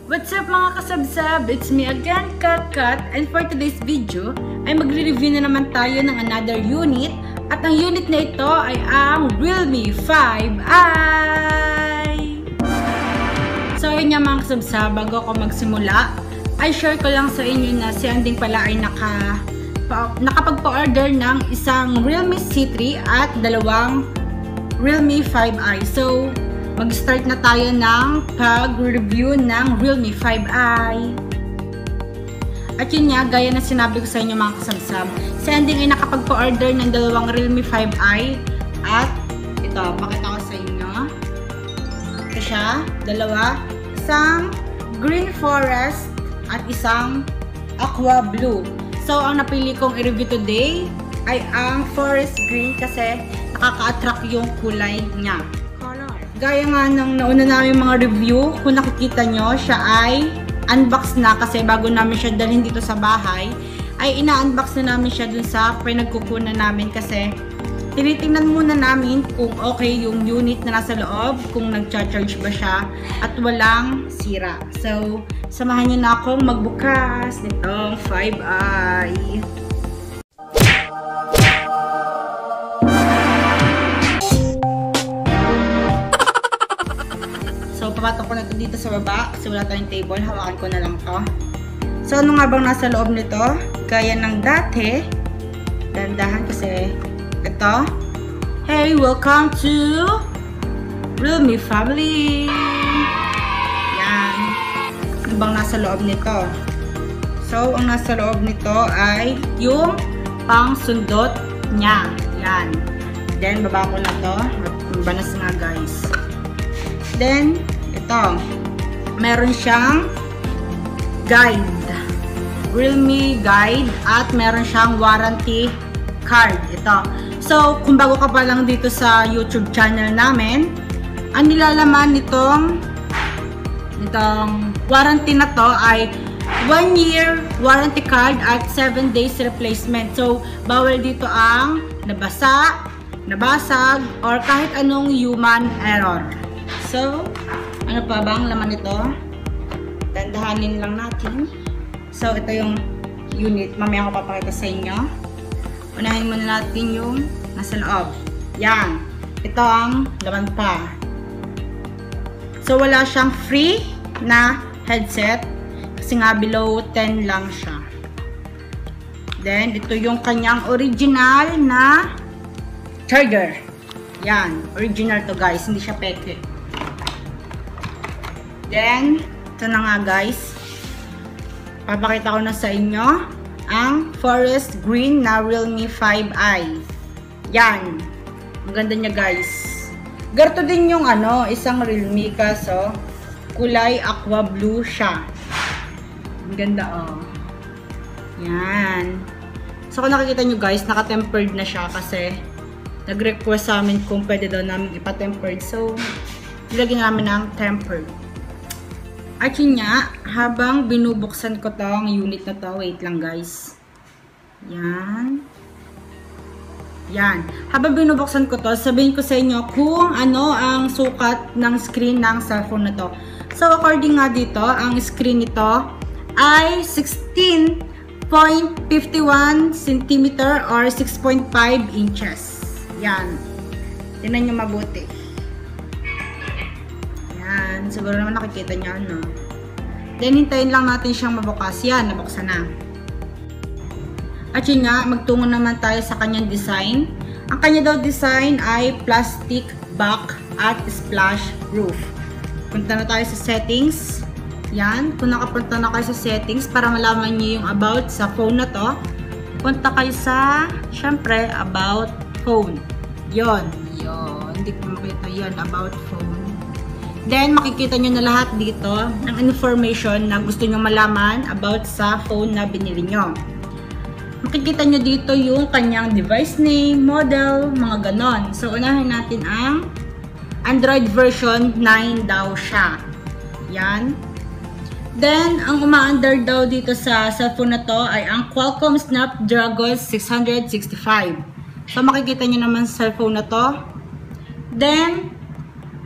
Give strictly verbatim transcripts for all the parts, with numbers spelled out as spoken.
What's up mga kasabsab? It's me again, Kat Kat, and for today's video ay magre-review na naman tayo ng another unit, at ang unit na ito ay ang Realme five i. So yun nga mga kasabsab, bago ako magsimula ay share ko lang sa inyo na si Anding pala ay naka, pa, nakapagpa-order ng isang Realme C three at dalawang Realme five i. So mag-start na tayo ng pag-review ng Realme five i. At yun nga, gaya na sinabi ko sa inyo mga kasabsab, si Anding ay nakapagpa-order ng dalawang Realme five i. At ito, pakita ko sa inyo. Ito siya, dalawa. Isang green forest at isang aqua blue. So, ang napili kong i-review today ay ang forest green kasi nakaka-attract yung kulay niya. Gaya nga ng nauna namin mga review, kung nakikita nyo, siya ay unbox na kasi bago namin siya dalhin dito sa bahay, ay ina-unbox na namin siya dun sa pinagkukunan namin kasi tinitingnan muna namin kung okay yung unit na nasa loob, kung nag-charge ba siya at walang sira. So, samahan nyo na akong magbukas nitong five i. Papatok ko na ito dito sa baba kasi wala tayong table. Hawakan ko na lang to. So, ano nga bang nasa loob nito? Gaya ng dati. Dandahan kasi ito. Hey, welcome to Realme family! Yan. Ano bang nasa loob nito? So, ang nasa loob nito ay yung pang sundot niya. Yan. Then, baba ko na to. Banas nga guys. Then, ito, meron siyang guide, Realme guide, at meron siyang warranty card. Ito. So, kung bago ka pa lang dito sa YouTube channel namin, ang nilalaman nitong nitong warranty na to ay one year warranty card at seven days replacement. So, bawal dito ang nabasa, nabasag, or kahit anong human error. So, ano pa bang laman nito? Dandahanin lang natin. So, ito yung unit. Mamaya ko papakita sa inyo. Unahin muna natin yung nasa loob. Yan. Ito ang laman pa. So, wala siyang free na headset. Kasi nga below ten lang siya. Then, ito yung kanyang original na charger. Yan. Original to guys. Hindi siya peke. Then, ito na nga guys, papakita ko na sa inyo ang forest green na Realme five i. Yan, ang ganda niya guys. Ganito din yung ano, isang Realme kaso kulay aqua blue siya. Ang ganda oh. Yan. So kung nakikita nyo guys, naka-tempered na siya kasi nag-request sa amin kung pwede daw namin ipa-tempered. So, nilagyan namin ng tempered. At yun nga, habang binubuksan ko tong unit na to, wait lang guys. Yan. Yan. Habang binubuksan ko to, sabihin ko sa inyo kung ano ang sukat ng screen ng cellphone na to. So, according nga dito, ang screen nito ay sixteen point five one centimeter or six point five inches. Yan. Tingnan nyo mabuti. Yan. Siguro naman nakikita nyo, ano. Then, hintayin lang natin siyang mabukas. Yan, nabuksan na. At yun nga, magtungo naman tayo sa kanyang design. Ang kanya daw design ay plastic back at splash roof. Punta na tayo sa settings. Yan. Kung nakapunta na kayo sa settings para malaman nyo yung about sa phone na to, punta kayo sa, syempre, about phone. Yon. Yon. Hindi ko makita yon, about phone. Then, makikita nyo na lahat dito ng information na gusto nyo malaman about sa phone na binili nyo. Makikita nyo dito yung kanyang device name, model, mga ganon. So, unahin natin ang Android version nine daw siya. Yan. Then, ang uma-under daw dito sa cellphone na to ay ang Qualcomm Snapdragon six sixty-five. So, makikita nyo naman sa cellphone na to. Then,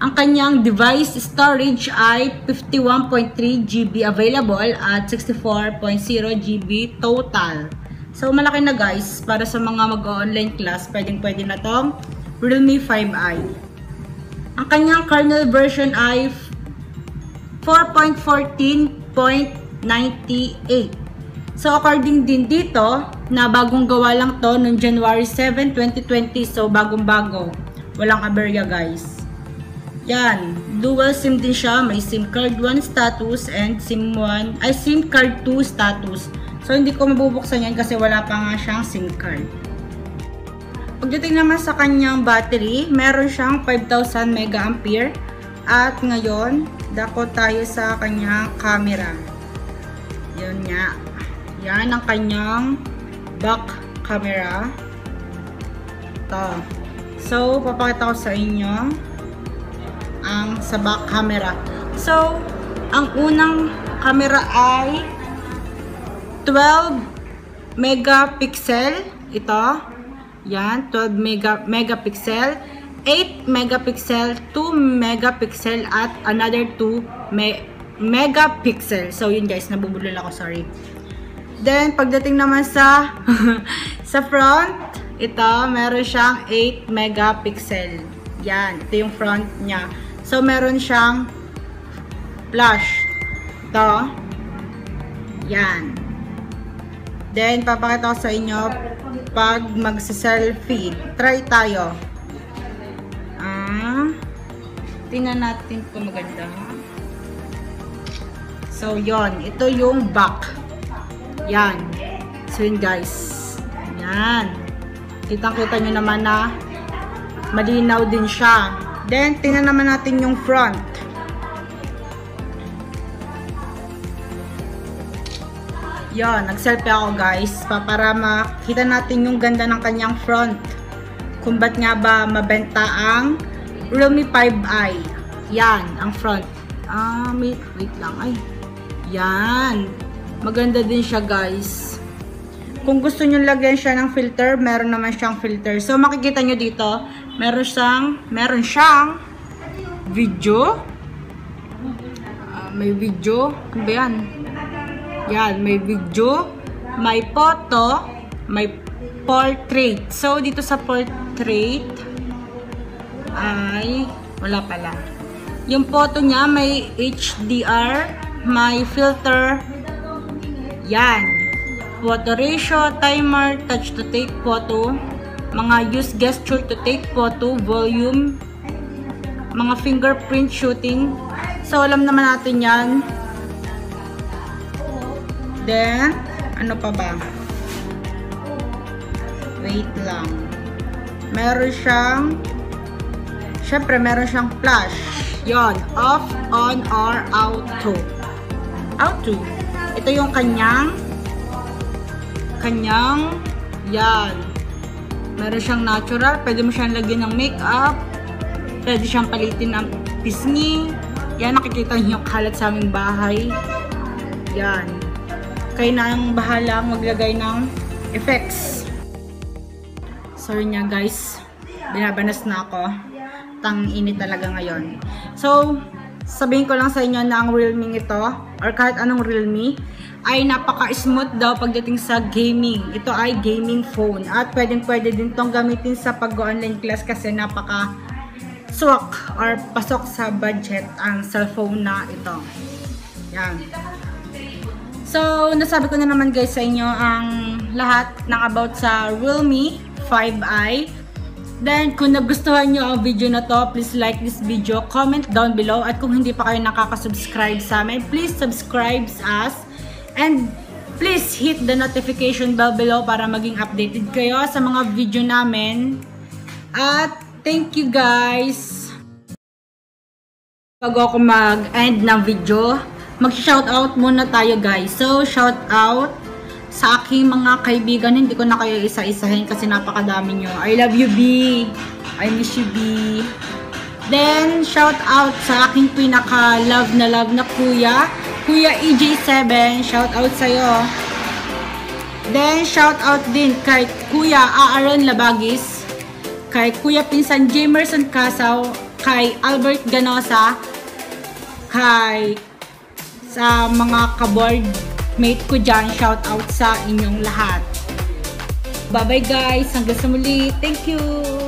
Ang kanyang device storage ay fifty-one point three gigabytes available at sixty-four point zero gigabytes total. So, malaki na guys. Para sa mga mag-online class, pwedeng pwede na tong Realme five i. Ang kanyang kernel version ay four point fourteen point ninety-eight. So, according din dito, na bagong gawa lang to noong January seventh, twenty twenty. So, bagong-bago. Walang aberya guys. Yan. Dual SIM din siya. May SIM card one status and SIM one, ay SIM card two status. So, hindi ko mabubuksan yan kasi wala pa nga siyang SIM card. Pagdating naman sa kanyang battery, meron siyang five thousand milliampere. At ngayon, dako tayo sa kanyang camera. Yun nga. Yan ang kanyang back camera. Ito. So, papakita ko sa inyo ang sa back camera. So, ang unang camera ay twelve megapixel. Ito. Yan. twelve megapixel. eight megapixel. two megapixel. At another two megapixel. So, yun guys. Nabubulol ako. Sorry. Then, pagdating naman sa sa front, ito, meron siyang eight megapixel. Yan. Ito yung front niya. So, meron siyang flash. Ito. Yan. Then, papakita ko sa inyo pag magsa-selfie. Try tayo. Ah, tingnan natin kung maganda. So, yon. Ito yung back. Yan. So, yun guys. Yan. Kitang-kita nyo naman na malinaw din siya. Then, tingnan naman natin yung front. Yan. Nag-selfie ako guys. Para makita natin yung ganda ng kanyang front. Kung ba't nga ba mabenta ang Realme five i. Yan. Ang front. Ah, wait, wait lang. Ay. Yan. Maganda din siya guys. Kung gusto nyo lagyan siya ng filter, meron naman siyang filter. So, makikita nyo dito, meron siyang, meron siyang video. Uh, may video. Ano ba yan? Yan, may video. May photo. May portrait. So, dito sa portrait, ay, wala pala. Yung photo niya, may H D R, may filter. Yan. Photo ratio, timer, touch to take photo, mga use gesture to take photo, volume, mga fingerprint shooting. So, alam naman natin yan. Then, ano pa ba? Wait lang. Meron siyang, syempre, meron siyang flash. Yon, off, on, or auto. Auto. Ito yung kanyang kanyang yan. Meron siyang natural. Pwede mo siyang lagyan ng makeup. Pwede siyang palitin ng pisngi. Yan, nakikita niyo yung kalat sa aming bahay. Yan. Kayo na ang bahala maglagay ng effects. Sorry nga guys. Binabanas na ako. Tang init talaga ngayon. So, sabihin ko lang sa inyo na ang Realme ito, or kahit anong Realme, ay napaka-smooth daw pagdating sa gaming. Ito ay gaming phone. At pwedeng-pwede din itong gamitin sa pag-online class kasi napaka-swak or pasok sa budget ang cellphone na ito. Yan. So, nasabi ko na naman guys sa inyo ang lahat ng about sa Realme five i. Then, kung nagustuhan nyo ang video na to, please like this video, comment down below. At kung hindi pa kayo nakaka-subscribe sa amin, please subscribe us. And please hit the notification bell below para maging updated kayo sa mga video namin. At thank you guys! Bago ako mag-end ng video, mag-shoutout muna tayo guys. So, shoutout sa aking mga kaibigan. Hindi ko na kayo isa-isahin kasi napakadami nyo. I love you, B. I miss you, B. Then, shout out sa aking pinaka-love na love na kuya. Kuya E J seven. Shout out sa'yo. Then, shout out din kay Kuya Aaron Labagis. Kay Kuya Pinsan Jamerson Casaw. kay Albert Ganosa, kay sa mga kaboard mate ko dyan, shout out sa inyong lahat. Bye bye guys, hanggang sa muli, thank you!